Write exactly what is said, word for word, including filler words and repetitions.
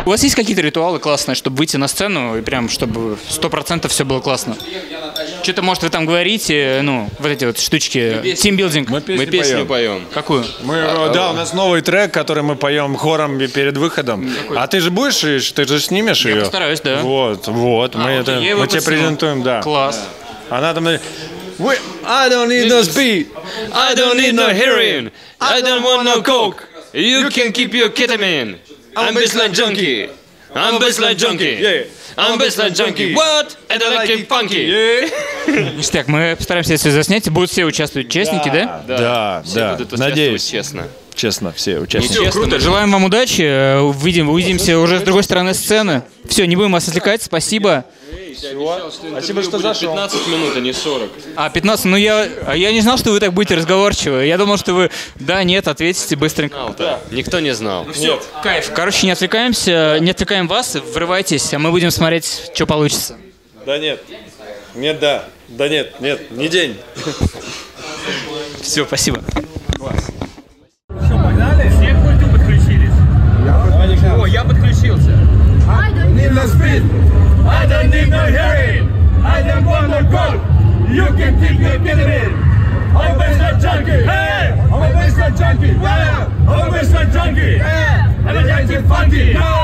У вас есть какие-то ритуалы классные, чтобы выйти на сцену и прям, чтобы сто процентов все было классно? Что-то, может, вы там говорите, ну, вот эти вот штучки, тимбилдинг. Мы песню, мы песню поем. поем. Какую? Мы, а, да, у нас новый трек, который мы поем хором перед выходом. Какой? А ты же будешь, ты же снимешь Я ее? Я постараюсь, да. Вот, вот, а, мы, это, мы тебе презентуем, да. Класс. Она там... We, I don't need no speed, I don't need no heroin, I don't want no coke. You can keep your ketamine. I'm baseline junkie. I'm baseline junkie. Yeah. I'm baseline junkie. What? And I like it funky. Ништяк, мы постараемся это заснять. Будут все участвовать участники, да? Да, да. Все да. будут Надеюсь. Честно. Честно, все участники. Все, круто. Желаем вам удачи. Увидим, увидимся уже с другой стороны сцены. Все, не будем вас отвлекать. Спасибо. Спасибо, что зашел. пятнадцать минут, а не сорок. А, пятнадцать, ну я, я не знал, что вы так будете разговорчивы. Я думал, что вы да, нет, ответите быстренько. Да. Никто не знал. Ну все, кайф. Короче, не отвлекаемся, не отвлекаем вас, врывайтесь, а мы будем смотреть, что получится. Да нет. Нет, да. Да нет, нет, не день. Все, спасибо. Все, погнали? Все к пульту подключились. О, я подключился. I don't need no speed. I don't need no heroin. I don't want no coke. You can keep your ketamine. I'm a baseline junkie. Hey, I'm a baseline junkie. Wow, I'm a baseline junkie. Yeah, and I like it funky. No.